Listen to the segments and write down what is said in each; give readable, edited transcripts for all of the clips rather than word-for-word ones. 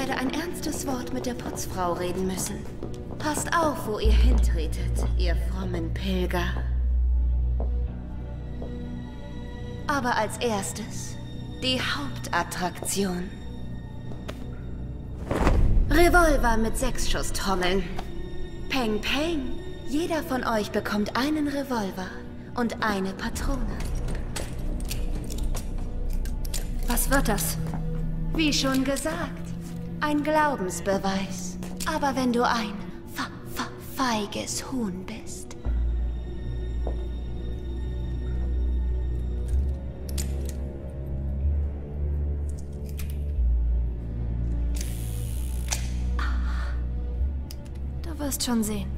werde ein ernstes Wort mit der Putzfrau reden müssen. Passt auf, wo ihr hintretet, ihr frommen Pilger. Aber als erstes die Hauptattraktion. Revolver mit 6-Schuss-Trommeln. Peng, peng. Jeder von euch bekommt einen Revolver und eine Patrone. Was wird das? Wie schon gesagt, ein Glaubensbeweis. Aber wenn du ein feiges Huhn bist. Du wirst schon sehen.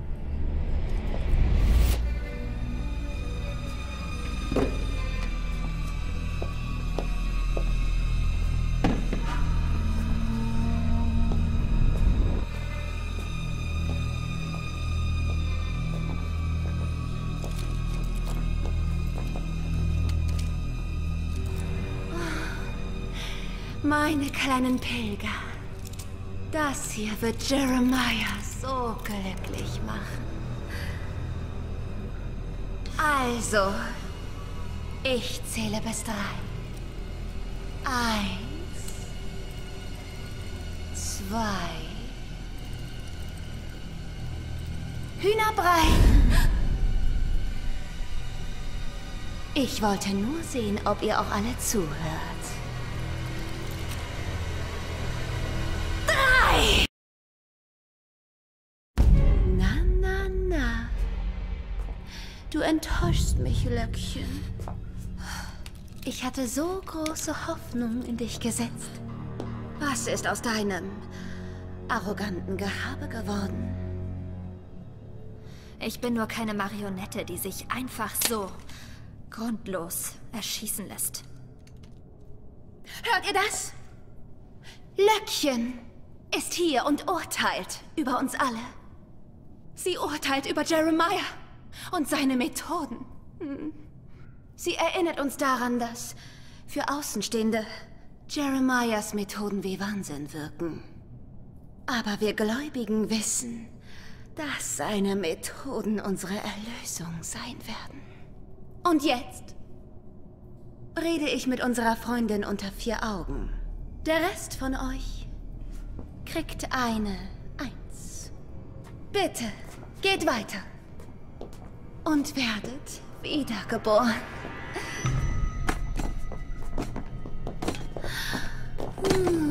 Meine kleinen Pilger. Das hier wird Jeremiah so glücklich machen. Also, ich zähle bis 3. 1, 2. Hühnerbrei! Ich wollte nur sehen, ob ihr auch alle zuhört. 3! Na. Du enttäuschst mich, Löckchen. Ich hatte so große Hoffnung in dich gesetzt. Was ist aus deinem arroganten Gehabe geworden? Ich bin nur keine Marionette, die sich einfach so grundlos erschießen lässt. Hört ihr das? Löckchen ist hier und urteilt über uns alle. Sie urteilt über Jeremiah und seine Methoden. Sie erinnert uns daran, dass für Außenstehende Jeremiahs Methoden wie Wahnsinn wirken. Aber wir Gläubigen wissen, dass seine Methoden unsere Erlösung sein werden. Und jetzt rede ich mit unserer Freundin unter 4 Augen. Der Rest von euch kriegt eine 1. Bitte, geht weiter. Und werdet wiedergeboren.